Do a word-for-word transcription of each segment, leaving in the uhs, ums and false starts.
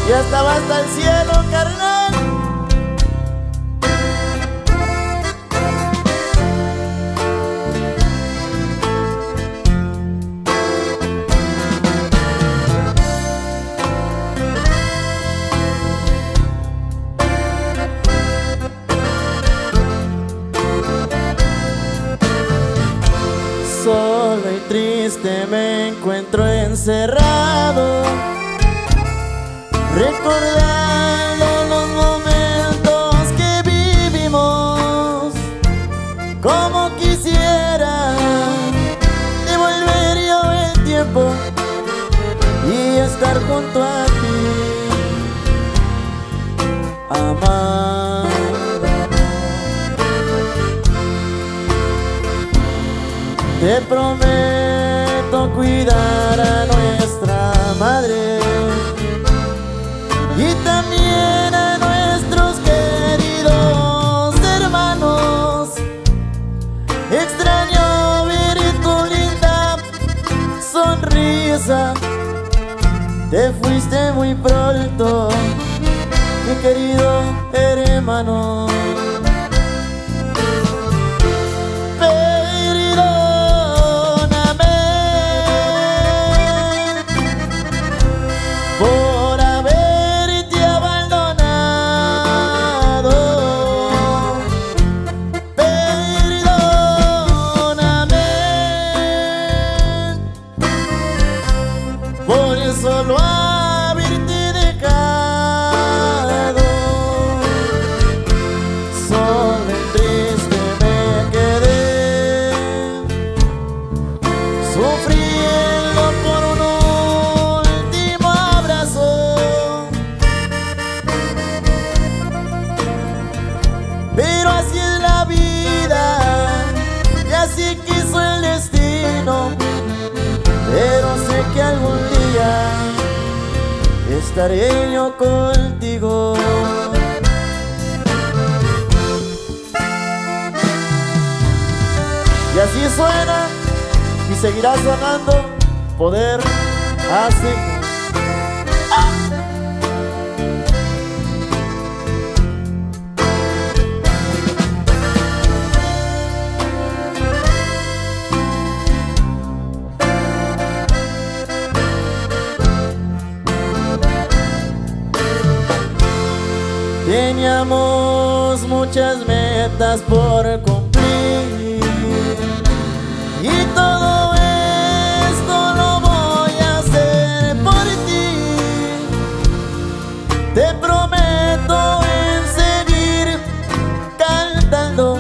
Ya estaba hasta el cielo, carnal. Solo y triste me encuentro encerrado, recordando los momentos que vivimos. Como quisiera devolver yo el tiempo y estar junto a ti, amar. Te prometo cuidar a nuestra madre y también a nuestros queridos hermanos. Extraño ver tu linda sonrisa. Te fuiste muy pronto, mi querido hermano. Por haberte abandonado, perdóname por solo haberte dejado. Solo y triste me quedé, sufriendo por un pero así es la vida y así quiso el destino. Pero sé que algún día estaré yo contigo. Y así suena y seguirá sonando Poder así. Teníamos muchas metas por cumplir y todo esto lo voy a hacer por ti. Te prometo en seguir cantando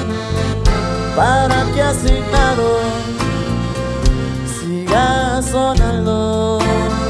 para que asignado siga sonando.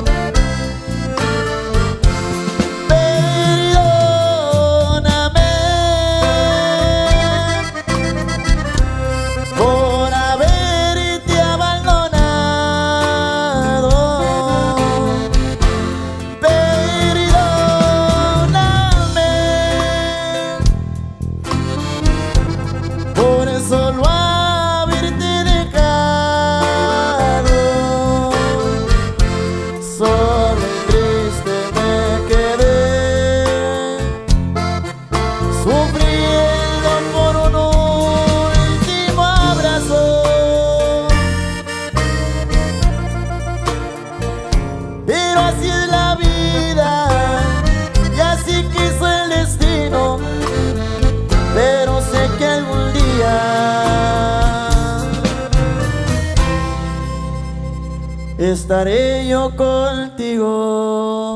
Solo haberte dejado, solo y triste me quedé, sufriendo por un último abrazo. Pero así es la vida y así quiso el destino. Pero sé que algún día estaré yo contigo.